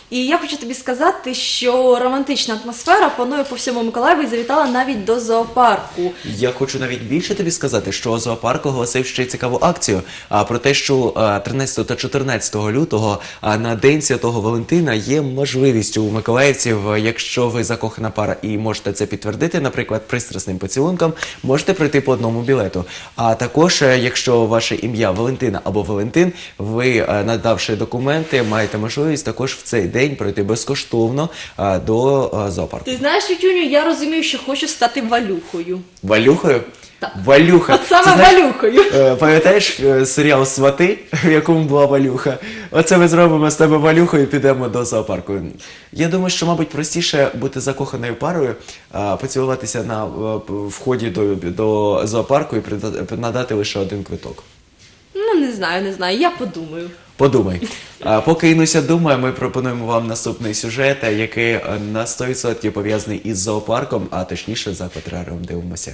І я хочу тобі сказати, що романтична атмосфера панує по всьому Миколаєву і завітала навіть до зоопарку. Я хочу навіть більше тобі сказати, що зоопарк оголосив ще цікаву акцію про те, що 13 та 14 лютого на День Святого Валентина є можливість у миколаївців, якщо ви закохана пара і можете це підтвердити, наприклад, пристрасним поцілунком, можете прийти по одному білету. А також, якщо ваше ім'я Валентина або Валентин, ви, надавши документи, маєте можливість також в цей день пройти безкоштовно до зоопарку. Ти знаєш, Вітюню, я розумію, що хочу стати Валюхою. Валюхою? Так. Валюха. От саме Це, знаєш, Валюхою. Пам'ятаєш серіал «Свати», в якому була Валюха? Оце ми зробимо з тебе Валюхою і підемо до зоопарку. Я думаю, що, мабуть, простіше бути закоханою парою, поцілуватися на вході до зоопарку і надати лише один квиток. Ну, не знаю, я подумаю. Подумай. Поки Інуся думає, ми пропонуємо вам наступний сюжет, який на 100% пов'язаний із зоопарком, а точніше з акватеріумом. Дивимося.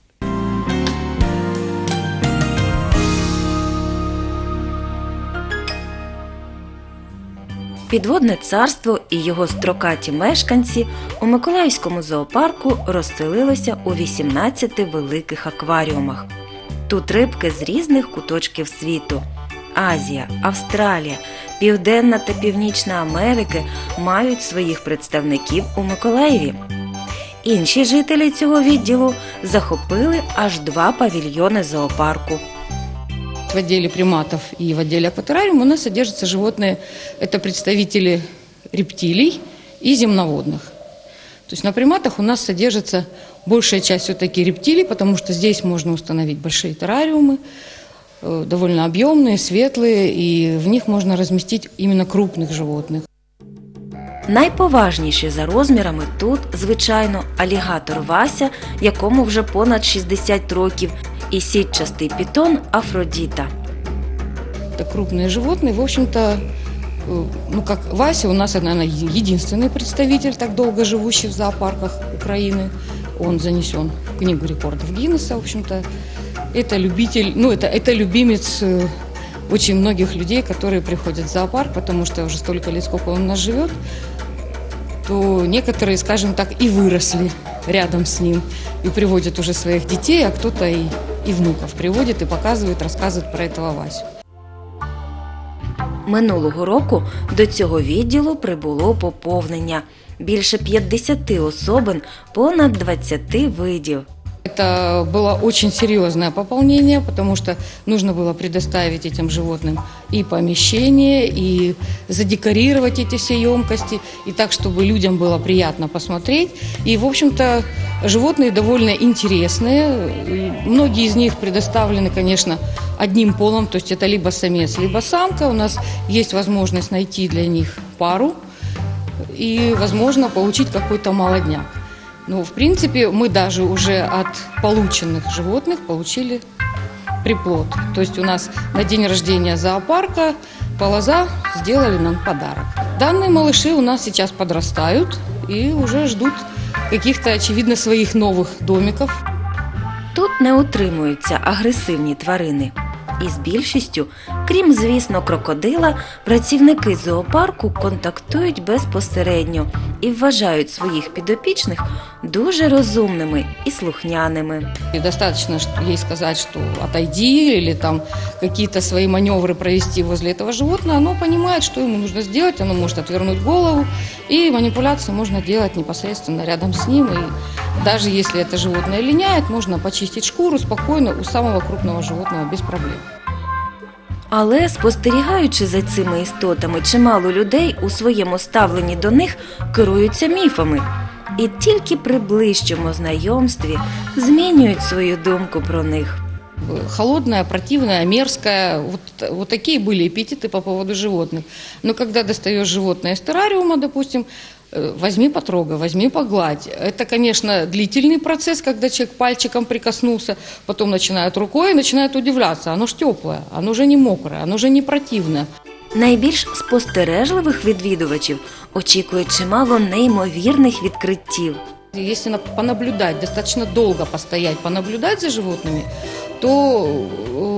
Підводне царство і його строкаті мешканці у Миколаївському зоопарку розселилися у 18 великих акваріумах. Тут рибки з різних куточків світу – Азія, Австралія, Південна та Північна Америки мають своїх представників у Миколаєві. Інші жителі цього відділу захопили аж 2 павільйони зоопарку. В отделе приматов и в отделе акватериума у нас содержатся животные, это представители рептилий и земноводных. То есть на приматах у нас содержится большая часть все-таки рептилий, потому что здесь можно установить большие террариумы, довольно объемные, светлые, и в них можно разместить именно крупных животных. Найповажніші за розмірами тут, звичайно, алігатор Вася, якому вже понад 60 років, и сетчатый питон Афродита. Это крупные животные. В общем-то, как Вася у нас, наверное, единственный представитель, так долго живущий в зоопарках Украины. Он занесен в книгу рекордов Гиннесса. В общем-то, это любитель, это любимец очень многих людей, которые приходят в зоопарк, потому что уже столько лет, сколько он у нас живет, то некоторые, скажем так, и выросли рядом с ним и приводят уже своих детей, а кто-то и внуков приводит и показывает, рассказывает про этого Васю. Минулого року до цього відділу прибуло поповнення. Більше 50 особин, понад 20 видів. Это было очень серьезное пополнение, потому что нужно было предоставить этим животным и помещение, и задекорировать эти все емкости, и так, чтобы людям было приятно посмотреть. И, в общем-то, животные довольно интересные. Многие из них предоставлены, конечно, одним полом, то есть это либо самец, либо самка. У нас есть возможность найти для них пару и, возможно, получить какой-то молодняк. Ну, в принципе, мы даже уже от полученных животных получили приплод. То есть у нас на день рождения зоопарка Полоза сделали нам подарок. Данные малыши у нас сейчас подрастают и уже ждут каких-то, очевидно, своих новых домиков. Тут не утримуються агресивні тварини. І з більшістю, крім, звісно, крокодила, працівники зоопарку контактують безпосередньо і вважають своїх підопічних дуже розумними і слухняними. И достаточно ей сказать, что отойди, или там какие-то свои маневры провести возле этого животного, оно понимает, что ему нужно сделать, оно может отвернуть голову, и манипуляции можно делать непосредственно рядом с ним. И даже если это животное линяет, можно почистить шкуру спокойно у самого крупного животного без проблем. Але, спостерігаючи за цими істотами, чимало людей у своєму ставленні до них керуються міфами. І тільки при ближчому знайомстві змінюють свою думку про них. Холодная, противная, мерзкая. Вот такие были эпитеты по поводу животных. Но когда достаешь животное из террариума, допустим, возьми потрогай, возьми погладь. Это, конечно, длительный процесс, когда человек пальчиком прикоснулся, потом начинает рукой и начинает удивляться. Оно ж теплое, оно же не мокрое, оно же не противное. Найбільш спостережливих відвідувачів очікує чимало неймовірних відкриттів. Если понаблюдать, достаточно долго постоять, понаблюдать за животными, то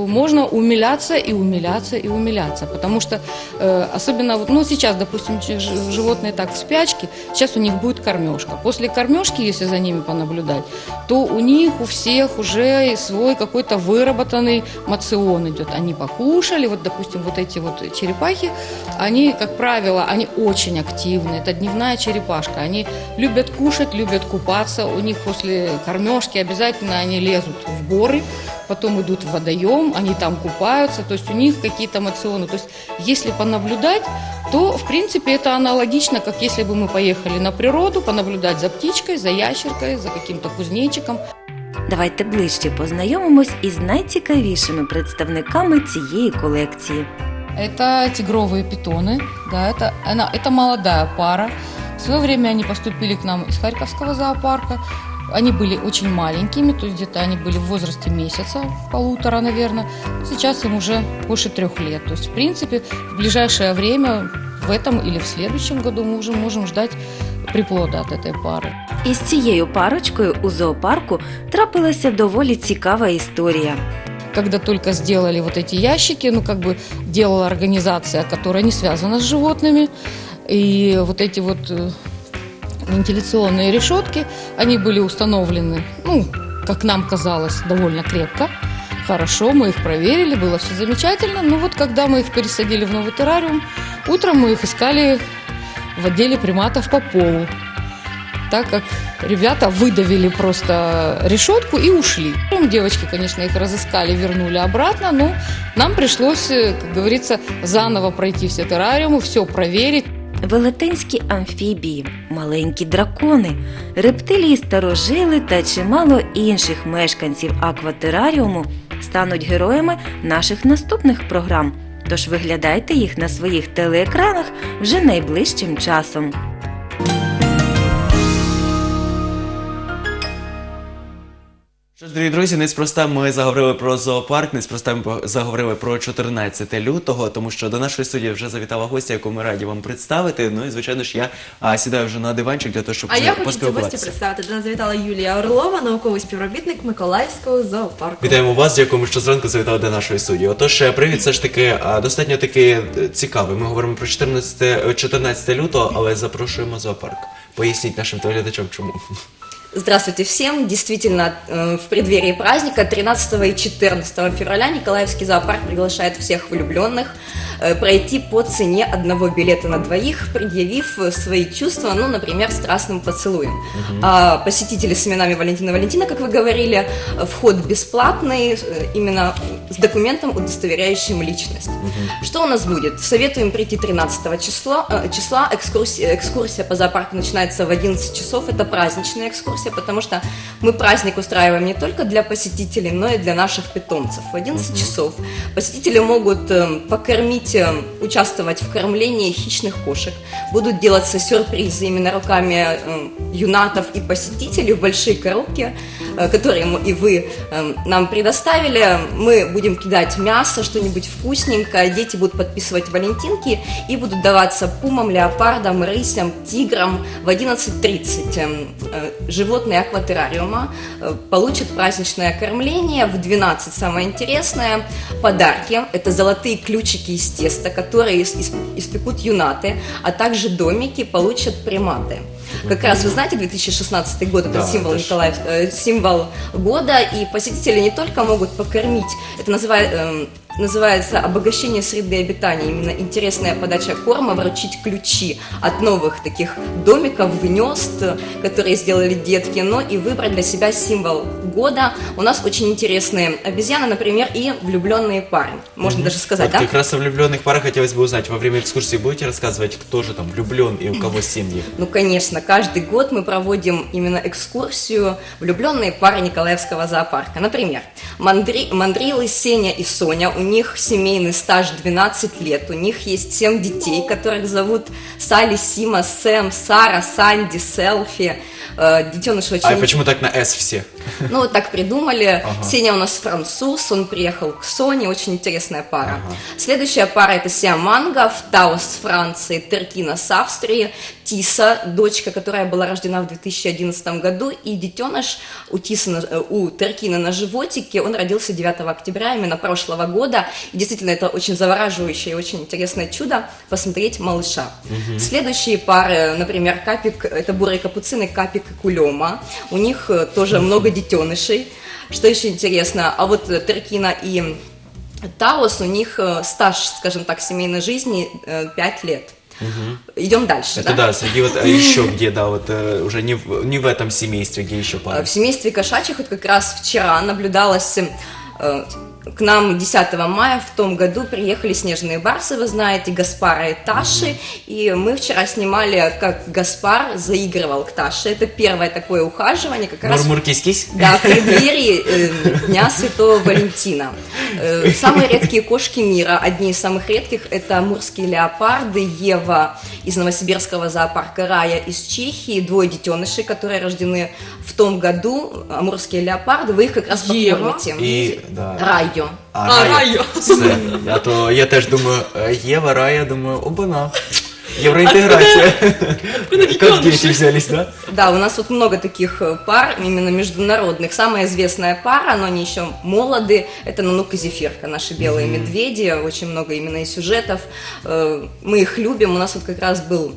можно умиляться и умиляться и умиляться. Потому что особенно, вот, ну сейчас, допустим, животные так в спячке, сейчас у них будет кормежка. После кормежки, если за ними понаблюдать, то у них у всех уже свой какой-то выработанный мацион идет. Они покушали, вот, допустим, вот эти вот черепахи, они, как правило, они очень активны. Это дневная черепашка. Они любят кушать, любят купаться. У них после кормежки обязательно они лезут в горы, потом идут в водоем, они там купаются. То есть у них какие-то мационы. То есть если понаблюдать, то, в принципе, это аналогично, как если бы мы поехали на природу, понаблюдать за птичкой, за ящеркой, за каким-то кузнечиком. Давайте ближче познайомимось із найцікавішими представниками цієї колекції. Это тигровые питоны, да, это молодая пара. В свое время они поступили к нам из Харьковского зоопарка. Они были очень маленькими, то есть где-то они были в возрасте месяца, полутора, наверное. Сейчас им уже больше 3 лет. То есть, в принципе, в ближайшее время, в этом или в следующем году мы уже можем ждать приплода от этой пары. Із цією парочкою у зоопарку трапилася доволі цікава історія. Когда только сделали вот эти ящики, ну, как бы делала организация, которая не связана с животными, и вот эти вот вентиляционные решетки, они были установлены, ну, как нам казалось, довольно крепко, хорошо, мы их проверили, было все замечательно, но вот когда мы их пересадили в новый террариум, утром мы их искали в отделе приматов по полу, так как ребята выдавили просто решетку и ушли. Девочки, конечно, их разыскали, вернули обратно, но нам пришлось, как говорится, заново пройти все террариумы, все проверить. Велетенські амфібії, маленькі дракони, рептилії-старожили та чимало інших мешканців акватераріуму стануть героями наших наступних програм. Тож виглядайте їх на своїх телеекранах вже найближчим часом. Що ж, дорогі друзі, неспроста ми заговорили про зоопарк, неспроста ми заговорили про 14 лютого, тому що до нашої студії вже завітала гостя, яку ми раді вам представити. Ну і, звичайно ж, я сідаю вже на диванчик для того, щоб А я хочу цю поспілкуватися. гостю представити. До нас завітала Юлія Орлова, науковий співробітник Миколаївського зоопарку. Вітаємо вас, дякуємо, що зранку завітали до нашої студії. Отож, привід все ж таки достатньо таки цікавий. Ми говоримо про 14 лютого, але запрошуємо зоопарк. Поясніть нашим телеглядачам, чому. Здравствуйте всем. Действительно, в преддверии праздника 13 и 14 февраля Николаевский зоопарк приглашает всех влюбленных пройти по цене одного билета на двоих, предъявив свои чувства, ну, например, страстным поцелуем. А посетители с именами Валентина, как вы говорили, вход бесплатный, именно с документом, удостоверяющим личность. Что у нас будет? Советуем прийти 13 числа. Экскурсия по зоопарку начинается в 11 часов. Это праздничная экскурсия, потому что мы праздник устраиваем не только для посетителей, но и для наших питомцев. В 11 часов посетители могут покормить, участвовать в кормлении хищных кошек. Будут делаться сюрпризы именно руками юнатов и посетителей в большие коробки, которые и вы нам предоставили. Мы будем кидать мясо, что-нибудь вкусненькое, дети будут подписывать валентинки и будут даваться пумам, леопардам, рысям, тиграм. В 11:30 животные акватерариума получат праздничное кормление. В 12 самое интересное – подарки. Это золотые ключики из теста, которые испекут юнаты, а также домики получат приматы. Как раз, вы знаете, 2016 год – это символ символ года, и посетители не только могут покормить, это называется обогащение среды обитания, именно интересная подача корма, вручить ключи от новых таких домиков, гнезд, которые сделали детки, но и выбрать для себя символ года. У нас очень интересные обезьяны, например, и влюбленные пары, можно даже сказать, Вот да? как раз о влюбленных парах хотелось бы узнать. Во время экскурсии будете рассказывать, кто же там влюблен и у кого семьи? Ну, конечно, каждый год мы проводим именно экскурсию «Влюбленные пары Николаевского зоопарка». Например, мандрилы Сеня и Соня, у них семейный стаж 12 лет, у них есть 7 детей, которых зовут Салли, Сима, Сэм, Сара, Санди, Селфи. Детеныши очень... А почему так на «С» все? Ну, вот так придумали. Сеня у нас француз, он приехал к Соне, очень интересная пара. Следующая пара это Сиаманга, Таос с Франции, Теркина с Австрии, Тиса, дочка, которая была рождена в 2011 году, и детеныш у Теркина на животике, он родился 9 октября именно прошлого года. И действительно, это очень завораживающее и очень интересное чудо посмотреть малыша. Следующие пары, например, Капик, это бурые капуцины, Капик и Кулема. У них тоже много детенышей, что еще интересно. А вот Теркина и Таос, у них стаж, скажем так, семейной жизни 5 лет. Идем дальше. Это да, среди вот еще где, да, вот уже не в этом семействе, где еще пара. В семействе кошачьих вот как раз вчера наблюдалось. К нам 10 мая в том году приехали снежные барсы, вы знаете, Гаспара и Таши, и мы вчера снимали, как Гаспар заигрывал к Таше. Это первое такое ухаживание, как раз Мур-мур-кись-кись? да, в преддверии Дня Святого Валентина. Самые редкие кошки мира, одни из самых редких, это амурские леопарды, Ева из Новосибирского зоопарка, Рая из Чехии, 2 детенышей, которые рождены в том году, амурские леопарды, вы их как раз покормите. И, да. Раю. Раю. Все. А то я теж думаю, Ева, Рая, думаю, оба-на. Евроинтеграция. Как дети взялись, да? Да, у нас вот много таких пар, именно международных. Самая известная пара, но они еще молоды, это Нанук и Зефирка, наши белые медведи. Очень много именно и сюжетов. Мы их любим. У нас вот как раз был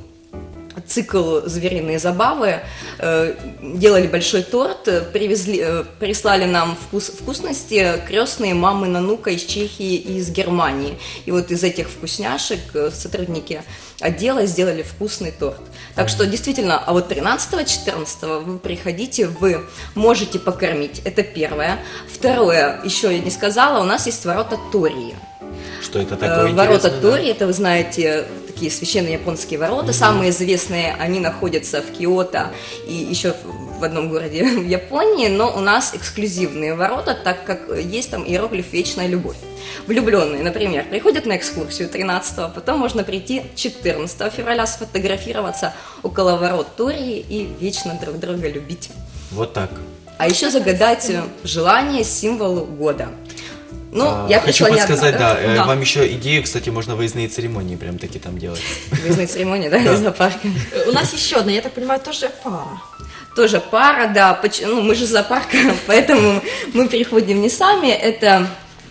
цикл «Звериные забавы», делали большой торт, прислали нам вкусности крестные мамы Нанука из Чехии и из Германии. И вот из этих вкусняшек сотрудники отдела сделали вкусный торт. Так что действительно, а вот 13-14 вы приходите, вы можете покормить, это первое. Второе, еще я не сказала, у нас есть ворота Тории. Что это такое? Ворота Тори, это, вы знаете, такие священные японские ворота. Самые известные, они находятся в Киото и еще в одном городе в Японии, но у нас эксклюзивные ворота, так как есть там иероглиф «Вечная любовь». Влюбленные, например, приходят на экскурсию 13-го, потом можно прийти 14 февраля, сфотографироваться около ворот Тории и вечно друг друга любить. Вот так. А еще загадать желание, символу года. Ну, я хочу пришла не подсказать, одна, да, вам еще идею, кстати, можно выездные церемонии прям таки там делать. Выездные церемонии, да, из зоопарка. У нас еще одна, я так понимаю, тоже пара. Тоже пара, да, ну, мы же зоопарк, поэтому мы переходим не сами, это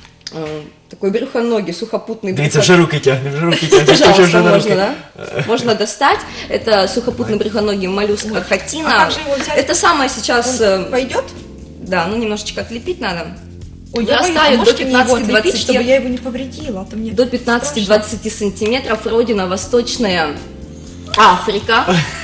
такой брюхоногий, сухопутный Дивіться, вже руки тягне, Пожалуйста, можно, да? Можно достать. Это сухопутный брюхоногий моллюск хатина. А как же его взять? Это самое сейчас... Пойдет? Да, ну немножечко отлепить надо. Ой, я Вырастают боюсь, до можете мне его отлепить, 15-20, чтобы я его не повредила. А то мне до страшно. 15-20 сантиметров, родина Восточная Африка.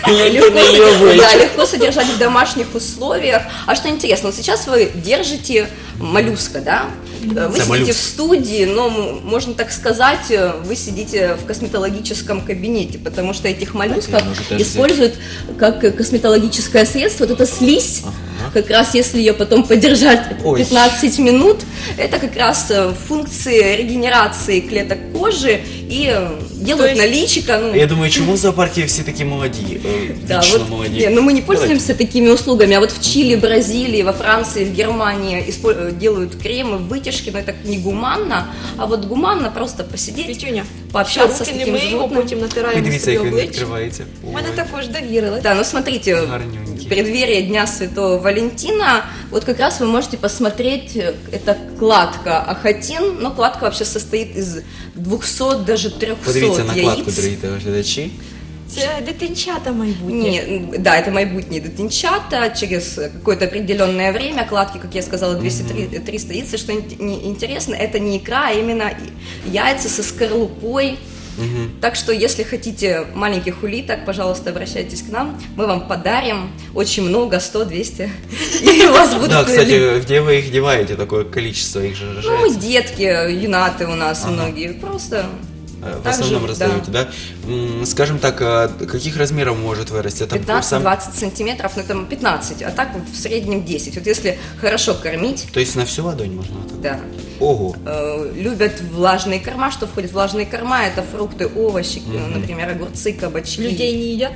Легко содержать в домашних условиях. А что интересно, вот сейчас вы держите моллюска, да? Вы сидите в студии, но, можно так сказать, вы сидите в косметологическом кабинете, потому что этих моллюсков используют как косметологическое средство. Вот эта слизь, как раз если ее потом подержать 15 минут, это как раз функции регенерации клеток кожи и делают на личико. Ну, я думаю, чему в зоопарке все такие молодые? да, Вечно вот, молодые. но мы не пользуемся такими услугами, а вот в Чили, Бразилии, во Франции, в Германии делают кремы, вытяжки, но это негуманно, а вот гуманно просто посидеть, Петюня, пообщаться з руки не таким миємо, животным. потім Ви натираємо дивіться, собі як він обличчя. відкривається. У мене також довірили. Да, ну смотрите, Гарненький. в преддверии Дня Святого Валентина, вот как раз вы можете посмотреть, это кладка ахатин, но кладка вообще состоит из 200, даже 300 Подивіться на кладку, яиц. дорогі телеглядачі. Це дитинчата майбутнє. Не, да, это майбутние дитинчата, через какое-то определенное время, кладки, как я сказала, 200-300 яиц, что интересно, это не икра, а именно яйца со скорлупой. Так что, если хотите маленьких улиток, пожалуйста, обращайтесь к нам, мы вам подарим очень много, 100-200, и у вас будут... Да, кстати, где вы их деваете, такое количество их же Ну, мы рожается? детки, юнаты у нас многие, просто... В основном также, раздаете, да? Скажем так, каких размеров может вырасти? Это 15-20 сантиметров, ну там 15, а так в среднем 10. Вот если хорошо кормить, То есть на всю ладонь можно? да. Ого! Любят влажные корма. Что входит в влажные корма? Это фрукты, овощи, например, огурцы, кабачки. Людей не їдять?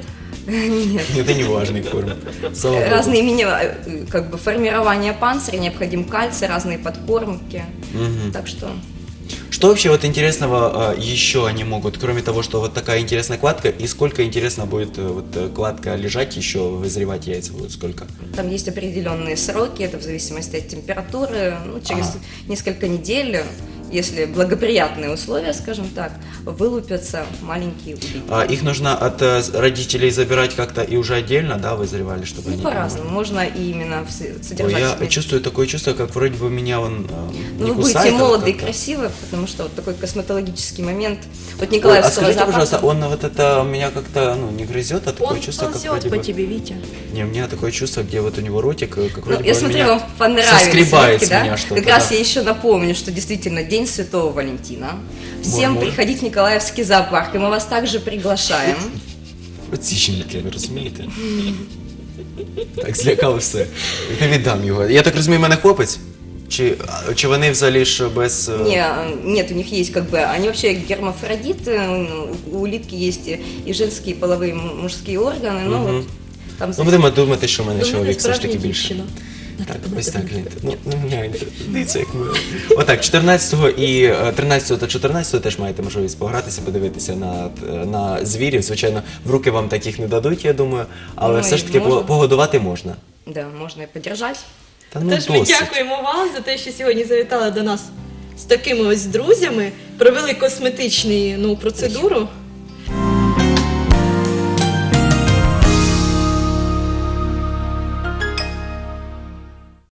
Нет. Это не важный корм. Слава богу. Разные как бы формирование панциря, необходим кальций, разные подкормки. Так что Что вообще вот интересного еще они могут, кроме того, что вот такая интересная кладка, и сколько интересно будет вот кладка лежать еще, вызревать яйца будет сколько? там есть определенные сроки, это в зависимости от температуры. Ну, через несколько недель, если благоприятные условия, скажем так, вылупятся маленькие улитки. Их нужно от родителей забирать как-то и уже отдельно, да, вызревали, чтобы Ну, они... по-разному. Можно и именно Ой, содержать я себе. чувствую такое чувство, как вроде бы меня он Ну, не вы кусает, будете а вот молоды и как-то. красивы, потому что вот такой косметологический момент. Вот Ой, а Николаевского скажите, зоопарка. пожалуйста, он вот это меня как-то, ну, не грызет, а такое Он чувство, как ползет вроде по бы... тебе, Витя. Не, у меня такое чувство, где вот у него ротик, как Ну, вроде бы я он смотрю, меня вам понравились соскребает улитки, с да? меня что-то. Как раз да. я еще напомню, что действительно День Святого Валентина. Всем Боже мой. приходить в Николаевский зоопарк, и мы вас также приглашаем. Оцінники, ви розумієте? Так, злякав все. Не віддам його. Я так розумію, в мене хлопець? Чи вони взагалі ж без... Нет, у них есть как бы, они вообще гермафродиты, у улитки есть и женские половые, мужские органы, но вот там... Ну, будемо думати, що в мене До мене чоловік все ж справжня таки більше. дівчина. Так, ось так, гляньте. Ну, гляньте, дивіться, як ми... Отак, 14-го і 13-го та 14-го теж маєте можливість погратися, подивитися на звірів. Звичайно, в руки вам таких не дадуть, я думаю, але Ну, все ж таки можна. погодувати можна. Да, можно и подержать. Та ну Тож ми досить. дякуємо вам за те, що сьогодні завітали до нас з такими ось друзями, провели косметичну процедуру.